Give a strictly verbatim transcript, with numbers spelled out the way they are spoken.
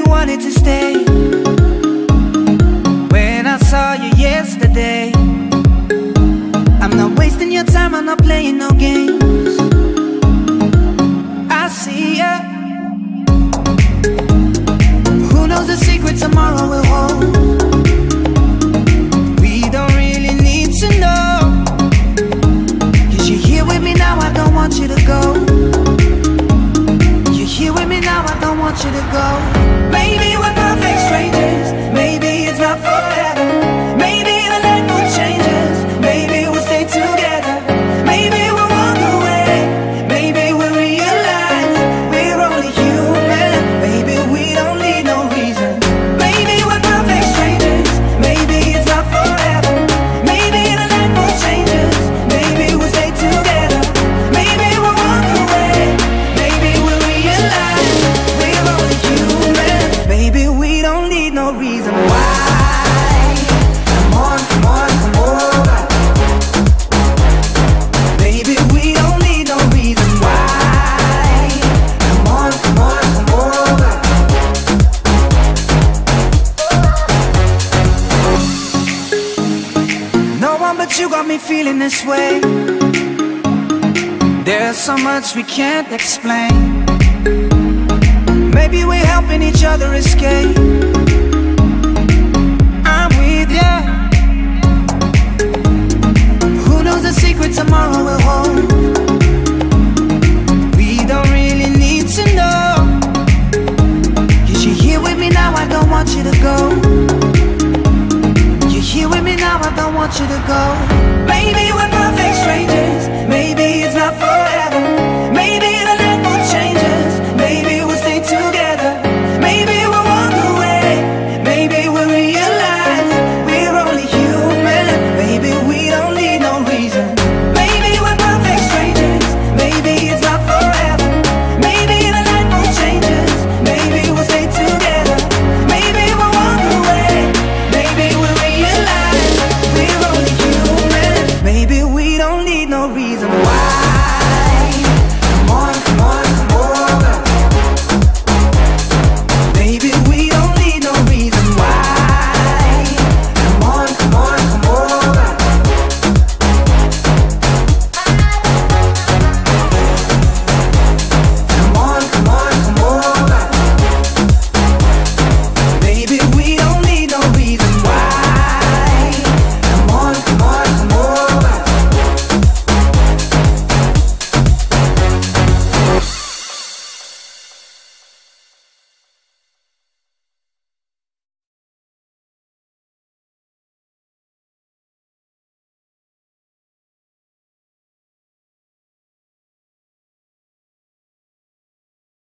wanted to stay. When I saw you yesterday, I'm not wasting your time, I'm not playing no games. I see ya. Who knows the secret tomorrow will hold? We don't really need to know. Cause you're here with me now, I don't want you to go. You're here with me now, I don't want you to go. Maybe we're perfect strangers, maybe it's not forever. Maybe the light mood changes, maybe we'll stay together. Maybe we'll walk away, maybe we'll realize we're only human. Maybe we don't need no reason. Maybe we're perfect strangers, maybe it's not forever. Maybe the light mood changes, maybe we'll stay together. Maybe we'll walk away, maybe we'll realize we're only human. Maybe we don't need no reason why. Come on, come on, come over. Maybe we don't need no reason why. Come on, come on, come over. No one but you got me feeling this way. There's so much we can't explain. Maybe we're helping each other escape. I'm with ya. Who knows the secret tomorrow will hold? We don't really need to know. Cause you're here with me now, I don't want you to go. You're here with me now, I don't want you to go. Maybe we're perfect strangers,